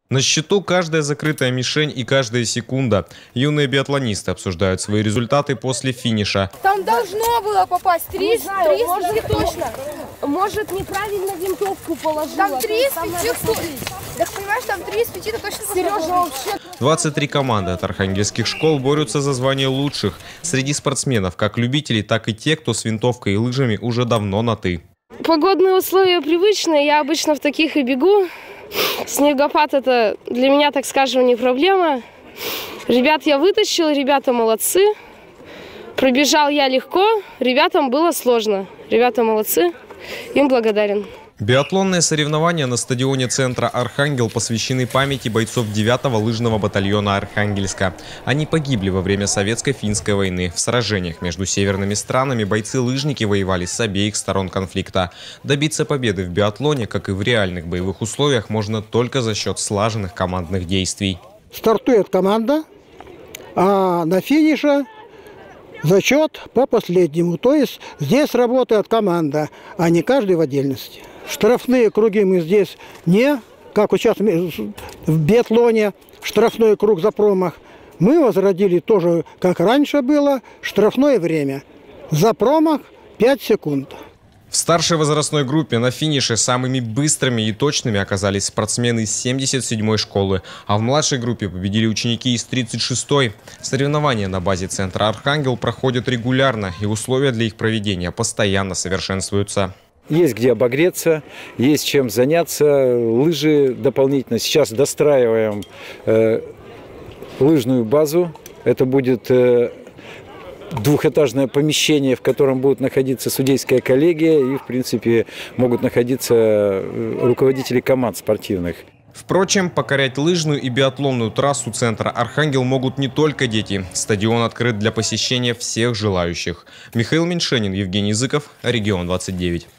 На счету каждая закрытая мишень и каждая секунда. Юные биатлонисты обсуждают свои результаты после финиша. Там должно было попасть 300 точно. Может, неправильно винтовку положила. Там 3 из 5. Так понимаешь, там 3 из 5 точно. Сережа вообще... 23 команды от архангельских школ борются за звание лучших. Среди спортсменов как любителей, так и те, кто с винтовкой и лыжами уже давно на «ты». Погодные условия привычные. Я обычно в таких и бегу. Снегопад – это для меня, так скажем, не проблема. Ребят я вытащила, ребята молодцы. Пробежал я легко, ребятам было сложно. Ребята молодцы, им благодарен. Биатлонные соревнования на стадионе центра «Архангел» посвящены памяти бойцов 9-го лыжного батальона Архангельска. Они погибли во время Советско-финской войны. В сражениях между северными странами бойцы-лыжники воевали с обеих сторон конфликта. Добиться победы в биатлоне, как и в реальных боевых условиях, можно только за счет слаженных командных действий. Стартует команда, а на финише зачет по последнему. То есть здесь работает команда, а не каждый в отдельности. Штрафные круги мы здесь не, как вот сейчас в биатлоне, штрафной круг за промах. Мы возродили тоже, как раньше было, штрафное время. За промах 5 секунд. В старшей возрастной группе на финише самыми быстрыми и точными оказались спортсмены из 77-й школы, а в младшей группе победили ученики из 36-й. Соревнования на базе центра «Архангел» проходят регулярно, и условия для их проведения постоянно совершенствуются. Есть где обогреться, есть чем заняться, лыжи дополнительно. Сейчас достраиваем лыжную базу. Это будет двухэтажное помещение, в котором будут находиться судейская коллегия и, в принципе, могут находиться руководители команд спортивных. Впрочем, покорять лыжную и биатлонную трассу центра «Архангел» могут не только дети. Стадион открыт для посещения всех желающих. Михаил Меньшенин, Евгений Языков, Регион 29.